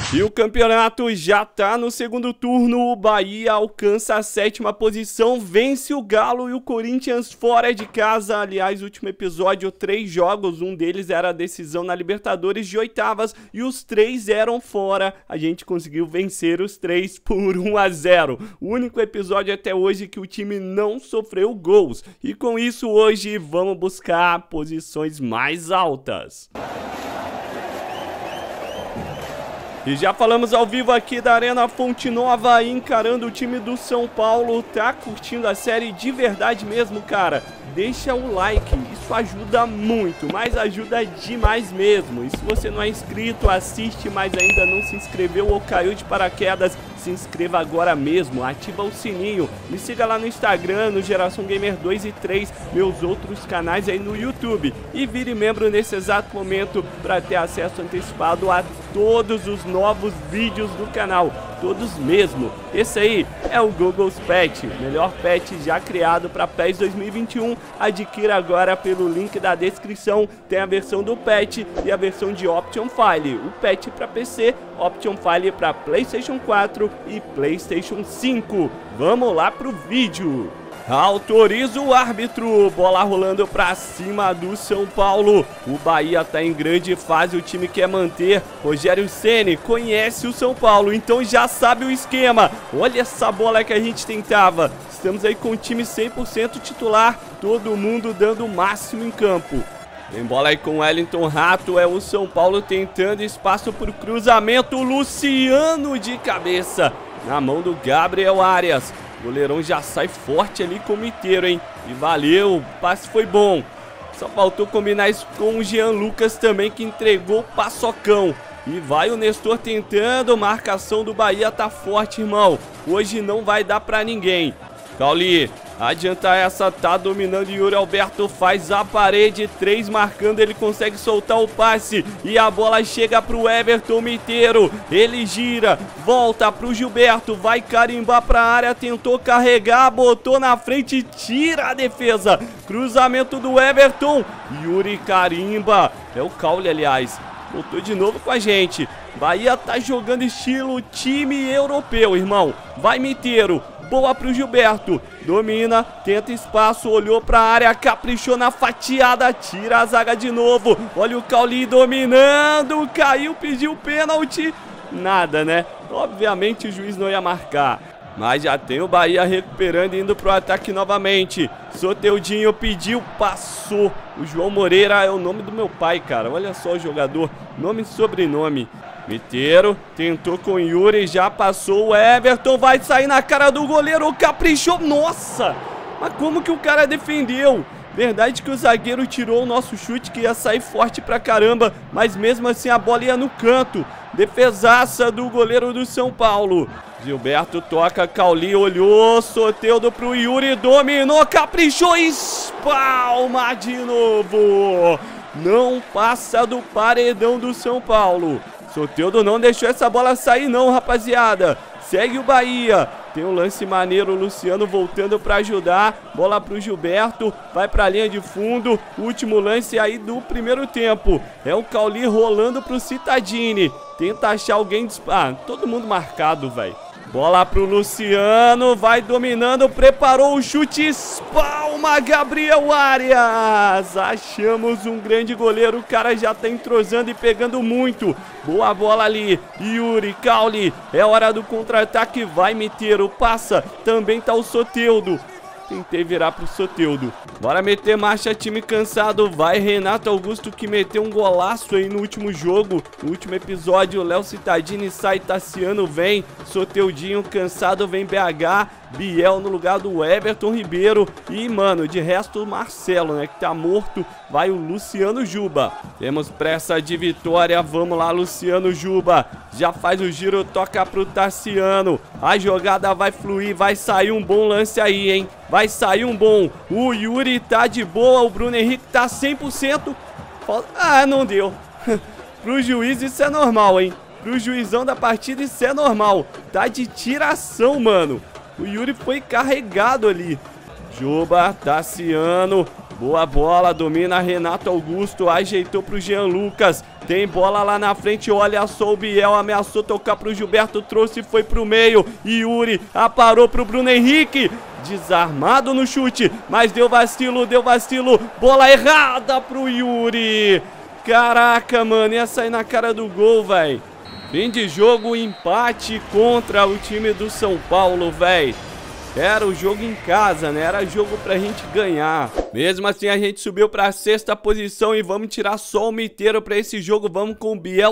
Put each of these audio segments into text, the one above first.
E o campeonato já tá no segundo turno, o Bahia alcança a 7ª posição, vence o Galo e o Corinthians fora de casa. Aliás, último episódio, 3 jogos, um deles era a decisão na Libertadores de oitavas e os 3 eram fora. A gente conseguiu vencer os 3 por 1-0. O único episódio até hoje que o time não sofreu gols. E com isso hoje vamos buscar posições mais altas. E já falamos ao vivo aqui da Arena Fonte Nova, encarando o time do São Paulo. Tá curtindo a série de verdade mesmo, cara? Deixa o like, isso ajuda muito, mas ajuda demais mesmo. E se você não é inscrito, assiste, mas ainda não se inscreveu ou caiu de paraquedas, se inscreva agora mesmo, ativa o sininho, me siga lá no Instagram, no Geração Gamer 2 e 3, meus outros canais aí no YouTube, e vire membro nesse exato momento para ter acesso antecipado a todos os novos vídeos do canal, todos mesmo. Esse aí é o Google's Pet, melhor pet já criado para PES 2021, adquira agora pelo link da descrição, tem a versão do Pet e a versão de Option File, o Pet para PC, Option File para PlayStation 4 e PlayStation 5. Vamos lá pro vídeo. Autoriza o árbitro, bola rolando pra cima do São Paulo. O Bahia tá em grande fase, o time quer manter. Rogério Ceni conhece o São Paulo, então já sabe o esquema. Olha essa bola que a gente tentava. Estamos aí com o time 100% titular, todo mundo dando o máximo em campo. Tem bola aí com o Wellington Rato, é o São Paulo tentando espaço pro cruzamento, Luciano de cabeça, na mão do Gabriel Arias. O goleirão já sai forte ali como inteiro, hein? E valeu, o passe foi bom. Só faltou combinar isso com o Jean Lucas também, que entregou o paçocão. E vai o Nestor tentando, marcação do Bahia tá forte, irmão. Hoje não vai dar pra ninguém. Cauli, adianta essa, tá dominando. Yuri Alberto faz a parede, 3 marcando, ele consegue soltar o passe e a bola chega pro Everton Miteiro, ele gira, volta pro Gilberto, vai carimbar pra área, tentou carregar, botou na frente, tira a defesa, cruzamento do Everton, Yuri carimba, é o Cauli aliás, botou de novo com a gente. Bahia tá jogando estilo time europeu, irmão, vai Miteiro. Boa pro Gilberto, domina, tenta espaço, olhou pra área, caprichou na fatiada, tira a zaga de novo, olha o Cauli dominando, caiu, pediu pênalti, nada, né? Obviamente o juiz não ia marcar, mas já tem o Bahia recuperando, indo pro ataque novamente. Soteudinho pediu, passou. O João Moreira é o nome do meu pai, cara, olha só o jogador, nome e sobrenome. Miteiro, tentou com o Yuri, já passou, o Everton vai sair na cara do goleiro, caprichou, nossa! Mas como que o cara defendeu? Verdade que o zagueiro tirou o nosso chute que ia sair forte pra caramba, mas mesmo assim a bola ia no canto. Defesaça do goleiro do São Paulo. Gilberto toca, Cauli olhou, Soteldo pro Yuri, dominou, caprichou, espalma de novo. Não passa do paredão do São Paulo. Soteldo não deixou essa bola sair não, rapaziada. Segue o Bahia. Tem um lance maneiro, o Luciano voltando para ajudar. Bola pro Gilberto, vai para a linha de fundo. Último lance aí do primeiro tempo. É o Cauli rolando pro Cittadini. Tenta achar alguém... todo mundo marcado, velho. Bola pro Luciano, vai dominando, preparou o chute, espalma Gabriel Arias. Achamos um grande goleiro, o cara já tá entrosando e pegando muito. Boa bola ali, Yuri, Cauli, é hora do contra-ataque, vai Miteiro, passa, também tá o Soteldo. Tentei virar pro Soteldo. Bora meter marcha, time cansado. Vai Renato Augusto, que meteu um golaço aí no último jogo. No último episódio, Léo Cittadini sai, Tassiano vem. Soteudinho cansado, vem BH. Biel no lugar do Everton Ribeiro. E, mano, de resto, o Marcelo, né, que tá morto. Vai o Luciano Juba. Temos pressa de vitória. Vamos lá, Luciano Juba. Já faz o giro, toca pro Tassiano. A jogada vai fluir, vai sair um bom lance aí, hein? Vai sair um bom. O Yuri tá de boa, o Bruno Henrique tá 100%. Não deu. Pro juiz isso é normal, hein? Pro juizão da partida isso é normal. Tá de tiração, mano. O Yuri foi carregado ali. Juba, Tassiano. Boa bola, domina Renato Augusto. Ajeitou pro Jean Lucas. Tem bola lá na frente, olha só o Biel, ameaçou tocar pro Gilberto, trouxe e foi pro meio. Yuri aparou pro Bruno Henrique, desarmado no chute, mas deu vacilo, bola errada pro Yuri. Caraca, mano, ia sair na cara do gol, velho. Fim de jogo, empate contra o time do São Paulo, velho. Era o jogo em casa, né? Era jogo pra gente ganhar. Mesmo assim, a gente subiu pra 6ª posição e vamos tirar só o Miteiro pra esse jogo. Vamos com o Biel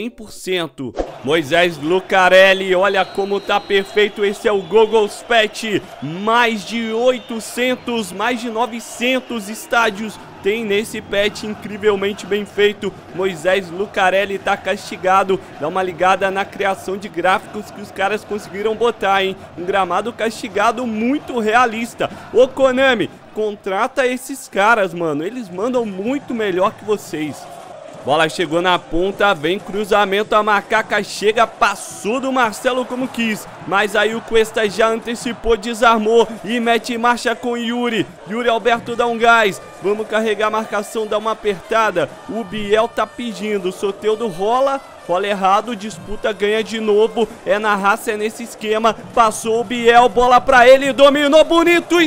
100%. Moisés Lucarelli, olha como tá perfeito. Esse é o Google's Pet. Mais de 800, mais de 900 estádios tem nesse pet, incrivelmente bem feito. Moisés Lucarelli tá castigado. Dá uma ligada na criação de gráficos que os caras conseguiram botar, hein? Um gramado castigado muito realista. Ô Konami, contrata esses caras, mano. Eles mandam muito melhor que vocês. Bola chegou na ponta, vem cruzamento, a Macaca chega, passou do Marcelo como quis. Mas aí o Cuesta já antecipou, desarmou e mete marcha com Yuri. Yuri Alberto dá um gás. Vamos carregar a marcação, dá uma apertada. O Biel tá pedindo, o Soteldo rola errado, disputa, ganha de novo. É na raça, é nesse esquema. Passou o Biel, bola pra ele, dominou bonito,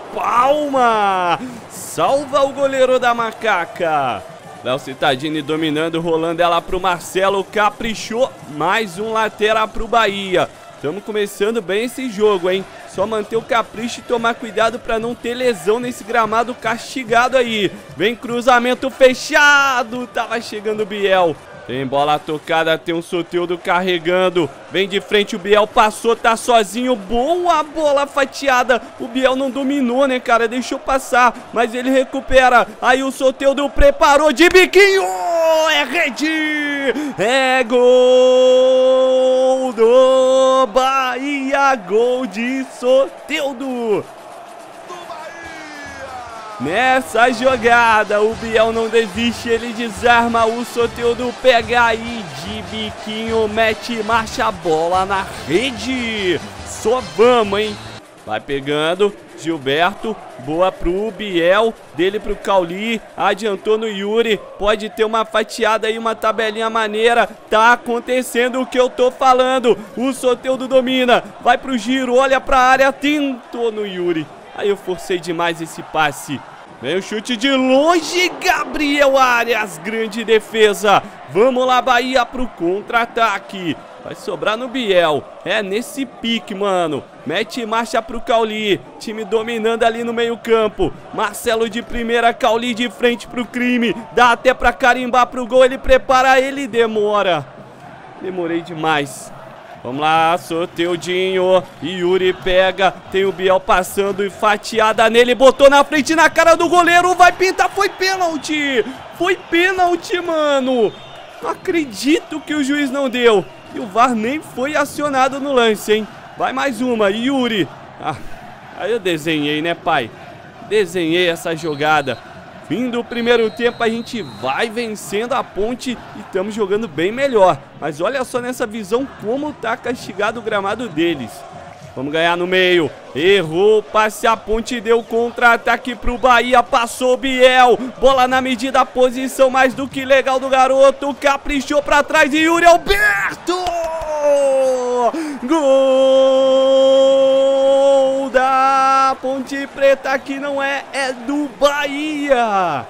espalma. Salva o goleiro da Macaca. Léo Cittadini dominando, rolando ela pro Marcelo, caprichou, mais um lateral pro Bahia. Estamos começando bem esse jogo, hein? Só manter o capricho e tomar cuidado pra não ter lesão nesse gramado castigado aí. Vem cruzamento fechado, tava chegando o Biel. Tem bola tocada, tem um Soteldo carregando. Vem de frente o Biel, passou, tá sozinho. Boa bola fatiada. O Biel não dominou, né, cara? Deixou passar, mas ele recupera. Aí o Soteldo preparou de biquinho. É rede! É gol do Bahia. Gol de Soteldo. Nessa jogada, o Biel não desiste, ele desarma, o Soteldo pega aí de biquinho, mete marcha, bola na rede. Só vamos, hein? Vai pegando, Gilberto, boa pro Biel, dele pro Cauli, adiantou no Yuri, pode ter uma fatiada aí, uma tabelinha maneira, tá acontecendo o que eu tô falando. O Soteldo domina, vai pro giro, olha pra área, tentou no Yuri. Aí eu forcei demais esse passe. Vem o chute de longe, Gabriel Arias, grande defesa. Vamos lá, Bahia, pro contra-ataque. Vai sobrar no Biel. É nesse pique, mano. Mete marcha pro Cauli. Time dominando ali no meio campo. Marcelo de primeira, Cauli de frente pro crime. Dá até pra carimbar pro gol. Ele prepara, ele demora. Demorei demais. Vamos lá, Soteldinho, Yuri pega, tem o Biel passando e fatiada nele, botou na frente na cara do goleiro, vai pintar, foi pênalti, mano, não acredito que o juiz não deu, e o VAR nem foi acionado no lance, hein, vai mais uma, Yuri, aí eu desenhei, né, pai, desenhei essa jogada. Fim do primeiro tempo, a gente vai vencendo a Ponte e estamos jogando bem melhor. Mas olha só nessa visão como tá castigado o gramado deles. Vamos ganhar no meio. Errou, passe, a Ponte deu contra-ataque pro Bahia, passou o Biel. Bola na medida, posição mais do que legal do garoto. Caprichou pra trás e Yuri Alberto! Gol da Ponte Preta, que não é do Bahia.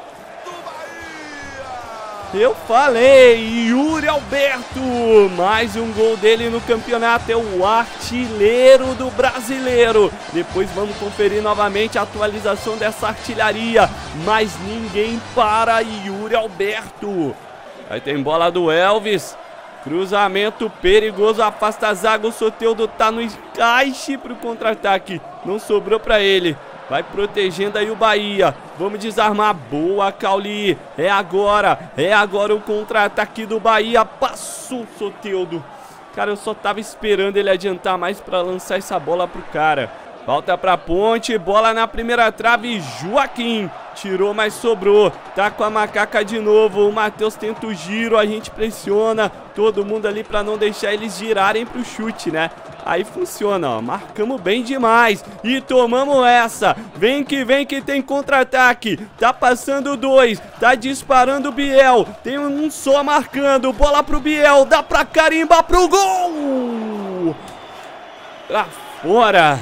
Eu falei, Yuri Alberto, mais um gol dele no campeonato, é o artilheiro do brasileiro. Depois vamos conferir novamente a atualização dessa artilharia, mas ninguém para Yuri Alberto. Aí tem bola do Elvis, cruzamento perigoso, afasta a zaga, o Soteldo tá no encaixe pro contra-ataque, não sobrou pra ele. Vai protegendo aí o Bahia. Vamos desarmar. Boa, Cauli. É agora o contra-ataque do Bahia. Passou o Soteldo. Cara, eu só tava esperando ele adiantar mais pra lançar essa bola pro cara. Volta pra Ponte. Bola na primeira trave. Joaquim tirou, mas sobrou. Tá com a Macaca de novo. O Matheus tenta o giro. A gente pressiona todo mundo ali pra não deixar eles girarem pro chute, né? Aí funciona, ó, marcamos bem demais e tomamos essa. Vem que tem contra-ataque. Tá passando 2, tá disparando o Biel. Tem um só marcando, bola pro Biel, dá pra carimbar pro gol. Pra fora.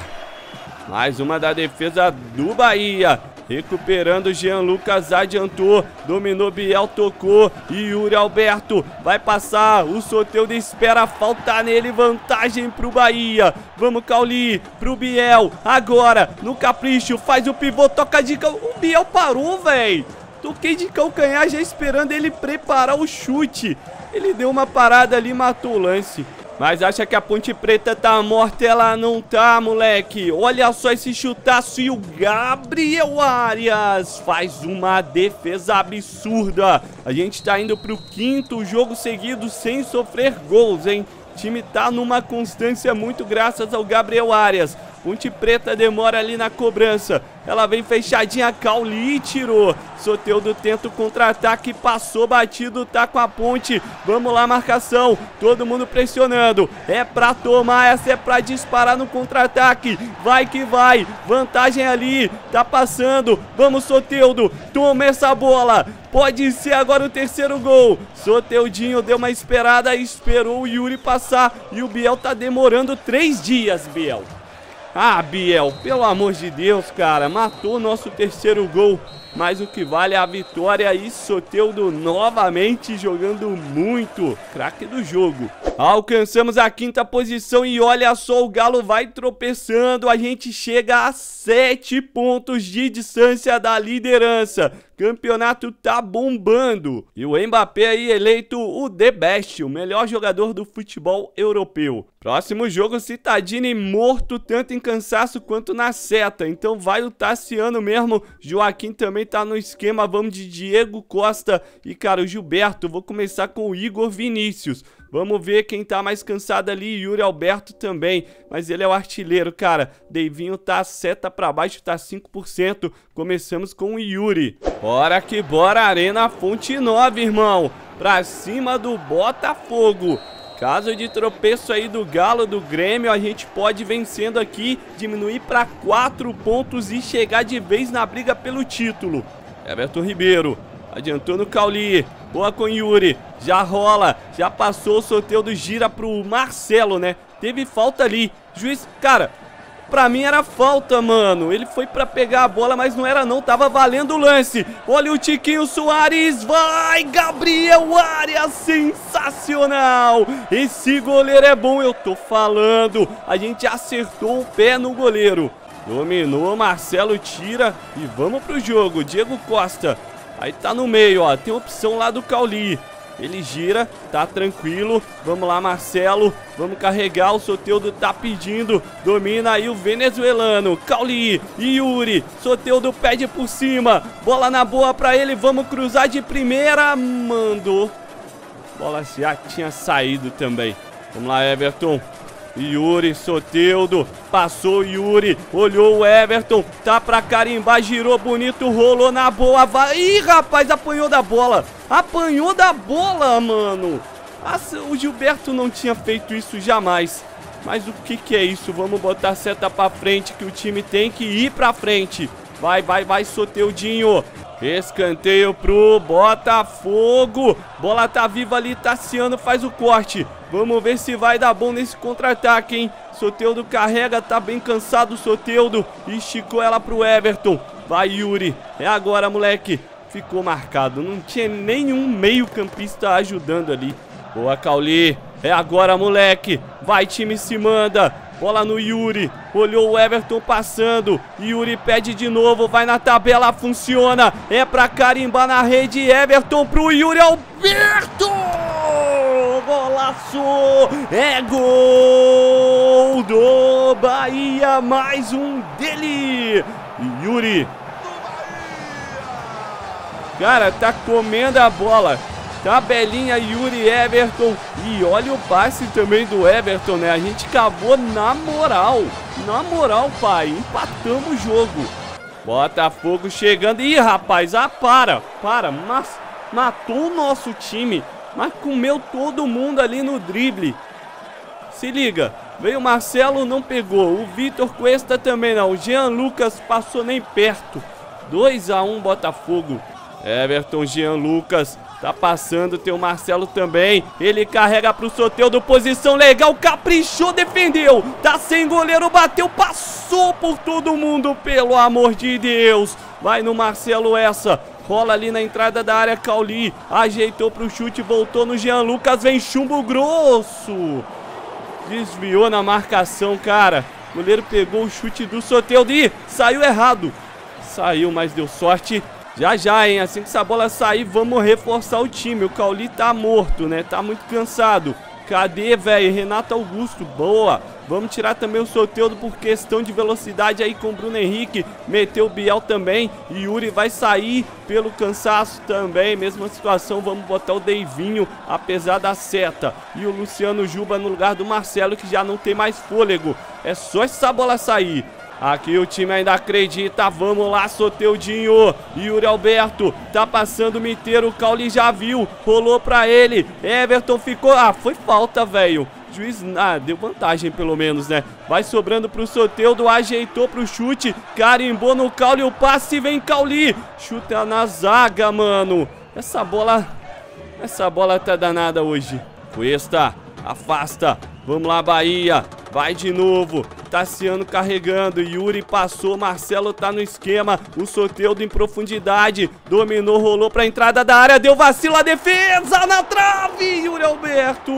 Mais uma da defesa do Bahia. Recuperando, Jean Lucas adiantou, dominou, Biel tocou, e Yuri Alberto vai passar, o Soteldo espera, falta nele, vantagem pro Bahia. Vamos, Cauli, pro Biel, agora, no capricho, faz o pivô, toca de calcanhar, o Biel parou, velho. Toquei de calcanhar já esperando ele preparar o chute. Ele deu uma parada ali e matou o lance. Mas acha que a Ponte Preta tá morta? Ela não tá, moleque. Olha só esse chutaço e o Gabriel Arias faz uma defesa absurda. A gente tá indo pro 5º jogo seguido sem sofrer gols, hein? O time tá numa constância muito graças ao Gabriel Arias. Ponte Preta demora ali na cobrança. Ela vem fechadinha, Cauli tirou. Soteldo tenta o contra-ataque, passou batido, tá com a Ponte. Vamos lá, marcação. Todo mundo pressionando. É pra tomar, essa é pra disparar no contra-ataque. Vai que vai. Vantagem ali. Tá passando. Vamos, Soteldo. Toma essa bola. Pode ser agora o 3º gol. Soteldinho deu uma esperada, esperou o Yuri passar. E o Biel tá demorando 3 dias, Biel. Ah, Biel, pelo amor de Deus, cara, matou o nosso 3º gol, mas o que vale é a vitória e Soteldo novamente jogando muito, craque do jogo. Alcançamos a 5ª posição e olha só, o Galo vai tropeçando, a gente chega a 7 pontos de distância da liderança. Campeonato tá bombando. E o Mbappé aí eleito o The Best, o melhor jogador do futebol europeu. Próximo jogo, Cittadini morto tanto em cansaço quanto na seta. Então vai o Tassiano mesmo. Joaquim também tá no esquema. Vamos de Diego Costa e, cara, o Gilberto. Vou começar com o Igor Vinícius. Vamos ver quem tá mais cansado ali, Yuri Alberto também, mas ele é o artilheiro, cara. Deivinho tá seta pra baixo, tá 5%. Começamos com o Yuri. Bora que bora, Arena Fonte Nova, irmão. Pra cima do Botafogo. Caso de tropeço aí do Galo, do Grêmio, a gente pode vencendo aqui, diminuir pra 4 pontos e chegar de vez na briga pelo título. Everton Ribeiro. Adiantou no Cauli, boa com Yuri, já rola, já passou, o Soteldo gira pro Marcelo, né? Teve falta ali, juiz, cara, pra mim era falta, mano. Ele foi pra pegar a bola, mas não era não, tava valendo o lance. Olha o Tiquinho Soares, vai, Gabriel Arias, sensacional. Esse goleiro é bom, eu tô falando. A gente acertou o pé no goleiro. Dominou, Marcelo tira e vamos pro jogo, Diego Costa. Aí tá no meio, ó, tem opção lá do Cauli. Ele gira, tá tranquilo. Vamos lá, Marcelo, vamos carregar, o Soteldo tá pedindo. Domina aí o venezuelano, Cauli e Yuri. Soteldo pede por cima, bola na boa pra ele, vamos cruzar de primeira. Mandou. Bola já tinha saído também. Vamos lá, Everton. Yuri, Soteldo, passou Yuri, olhou o Everton, tá pra carimbar, girou bonito, rolou na boa, vai... Ih, rapaz, apanhou da bola, mano. Nossa, o Gilberto não tinha feito isso jamais. Mas o que é isso? Vamos botar a seta pra frente, que o time tem que ir pra frente. Vai, Soteldinho. Escanteio pro Botafogo. Bola tá viva ali, Tassiano faz o corte. Vamos ver se vai dar bom nesse contra-ataque, hein? Soteldo carrega, tá bem cansado o Soteldo. Esticou ela pro Everton. Vai, Yuri. É agora, moleque. Ficou marcado. Não tinha nenhum meio-campista ajudando ali. Boa, Cauli. É agora, moleque. Vai, time, se manda. Bola no Yuri. Olhou o Everton passando. Yuri pede de novo. Vai na tabela, funciona. É pra carimbar na rede. Everton pro Yuri Alberto. Golaço. É gol do Bahia. Mais um dele. Yuri. Cara, tá comendo a bola. Tabelinha, Yuri, Everton. E olha o passe também do Everton, né? A gente acabou na moral. Na moral, pai. Empatamos o jogo. Botafogo chegando. Ih, rapaz, para. Mas matou o nosso time. Mas comeu todo mundo ali no drible. Se liga, veio o Marcelo, não pegou. O Vitor Cuesta também não. O Jean Lucas passou nem perto. 2 a 1 Botafogo. Everton, Jean Lucas, tá passando, tem o Marcelo também. Ele carrega pro Soteldo, posição legal, caprichou, defendeu. Tá sem goleiro, bateu, passou por todo mundo, pelo amor de Deus. Vai no Marcelo essa. Rola ali na entrada da área, Cauli. Ajeitou pro chute, voltou no Jean Lucas, vem chumbo grosso. Desviou na marcação, cara. O goleiro pegou o chute do Soteldo e saiu errado. Saiu, mas deu sorte. Já, hein? Assim que essa bola sair, vamos reforçar o time. O Cauli tá morto, né? Tá muito cansado. Cadê, velho? Renato Augusto, boa. Vamos tirar também o Soteldo por questão de velocidade aí com o Bruno Henrique. Meteu o Biel também. Yuri vai sair pelo cansaço também. Mesma situação, vamos botar o Deivinho, apesar da seta. E o Luciano Juba no lugar do Marcelo, que já não tem mais fôlego. É só essa bola sair. Aqui o time ainda acredita, vamos lá, Soteldinho. Yuri Alberto, tá passando o Miteiro, o Cauli já viu, rolou pra ele. Everton ficou, foi falta, velho. Juiz, deu vantagem pelo menos, né? Vai sobrando pro Soteldo, ajeitou pro chute, carimbou no Cauli, o passe, vem Cauli. Chuta na zaga, mano. Essa bola tá danada hoje. Cuesta, afasta. Vamos lá, Bahia. Vai de novo. Tassiano carregando. Yuri passou. Marcelo tá no esquema. O Soteldo em profundidade. Dominou, rolou pra entrada da área. Deu vacilo, a defesa na trave. Yuri Alberto.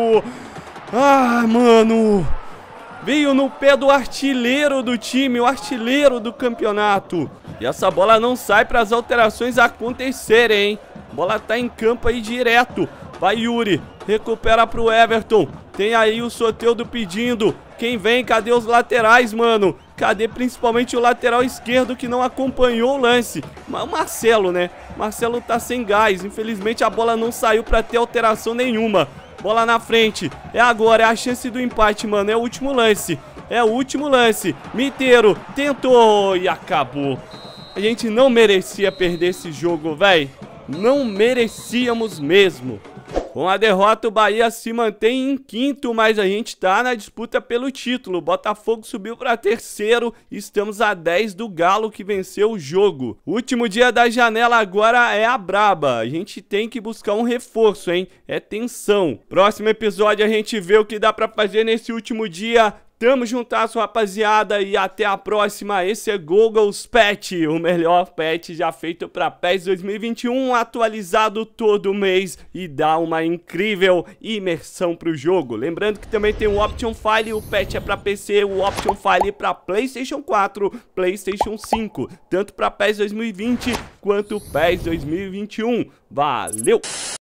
Mano. Veio no pé do artilheiro do time. O artilheiro do campeonato. E essa bola não sai para as alterações acontecerem, hein? A bola tá em campo aí direto. Vai Yuri. Recupera pro Everton. Tem aí o Soteldo pedindo. Quem vem? Cadê os laterais, mano? Cadê principalmente o lateral esquerdo que não acompanhou o lance? O Marcelo, né? Marcelo tá sem gás. Infelizmente a bola não saiu pra ter alteração nenhuma. Bola na frente. É agora, é a chance do empate, mano. É o último lance. É o último lance. Miteiro tentou e acabou. A gente não merecia perder esse jogo, velho. Não merecíamos mesmo. Com a derrota, o Bahia se mantém em quinto, mas a gente tá na disputa pelo título. O Botafogo subiu para terceiro e estamos a 10 do Galo, que venceu o jogo. O último dia da janela agora é a braba. A gente tem que buscar um reforço, hein? É tensão. Próximo episódio a gente vê o que dá para fazer nesse último dia. Tamo juntasso, rapaziada, e até a próxima. Esse é Google's Patch, o melhor patch já feito para PES 2021, atualizado todo mês e dá uma incrível imersão pro jogo. Lembrando que também tem o Option File, o patch é para PC, o Option File para PlayStation 4, PlayStation 5, tanto para PES 2020 quanto PES 2021. Valeu!